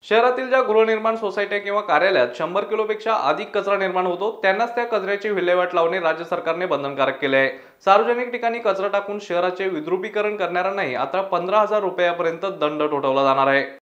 शहरातील ज्या गृहनिर्माण सोसायट्या किंवा कार्यालयात 100 किलोपेक्षा अधिक कचरा निर्माण होतो त्यांनाच त्या कचऱ्याची विल्हेवाट लावणे राज्य सरकारने बंधनकारक केले आहे। सार्वजनिक ठिकाणी कचरा टाकून शहराचे विद्रुपीकरण करणाऱ्यांनाही आता 15,000 रुपयापर्यंत दंड ठोठावला जाणार आहे।